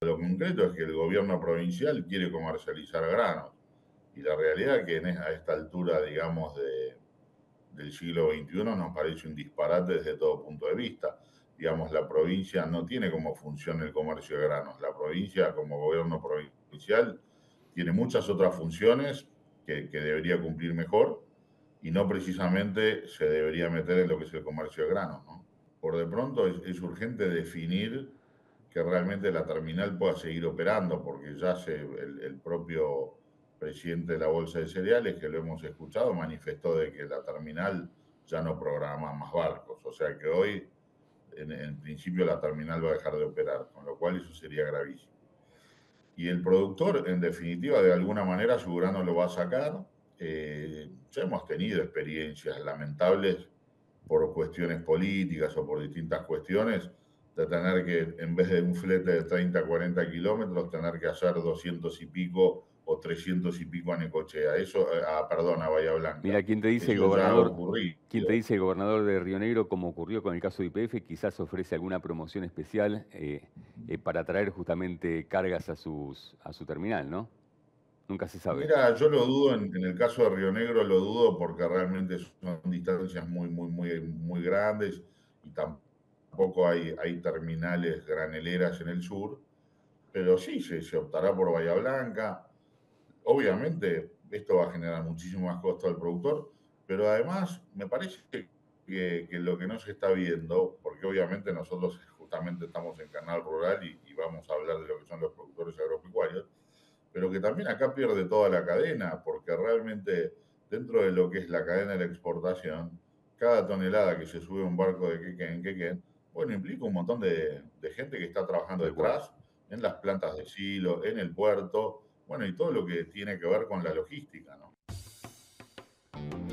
Lo concreto es que el gobierno provincial quiere comercializar granos y la realidad es que a esta altura, digamos, del siglo XXI nos parece un disparate desde todo punto de vista. Digamos, la provincia no tiene como función el comercio de granos. La provincia, como gobierno provincial, tiene muchas otras funciones que debería cumplir mejor y no precisamente se debería meter en lo que es el comercio de granos, ¿no? Por de pronto es urgente definir que realmente la terminal pueda seguir operando, porque ya el propio presidente de la Bolsa de Cereales, que lo hemos escuchado, manifestó de que la terminal ya no programa más barcos. O sea que hoy, en principio, la terminal va a dejar de operar, con lo cual eso sería gravísimo. Y el productor, en definitiva, de alguna manera, su grano lo va a sacar. Ya hemos tenido experiencias lamentables por cuestiones políticas o por distintas cuestiones, de tener que, en vez de un flete de 30, 40 kilómetros, tener que hacer 200 y pico o 300 y pico a Necochea. Eso, perdón, a Bahía Blanca. Mira, ¿quién te dice el Eso ya ha gobernador, ocurrido. quién te dice el gobernador de Río Negro, como ocurrió con el caso de YPF, quizás ofrece alguna promoción especial para traer justamente cargas a su terminal, ¿no? Nunca se sabe. Mira, yo lo dudo, en el caso de Río Negro lo dudo porque realmente son distancias muy grandes y tampoco hay terminales graneleras en el sur, pero sí se optará por Bahía Blanca. Obviamente, esto va a generar muchísimo más costo al productor, pero además me parece que lo que no se está viendo, porque obviamente nosotros justamente estamos en Canal Rural y vamos a hablar de lo que son los productores agropecuarios, pero que también acá pierde toda la cadena, porque realmente dentro de lo que es la cadena de la exportación, cada tonelada que se sube a un barco de Quequén, bueno, implica un montón de gente que está trabajando Tal cual. detrás, en las plantas de silo, en el puerto, bueno, y todo lo que tiene que ver con la logística, ¿no?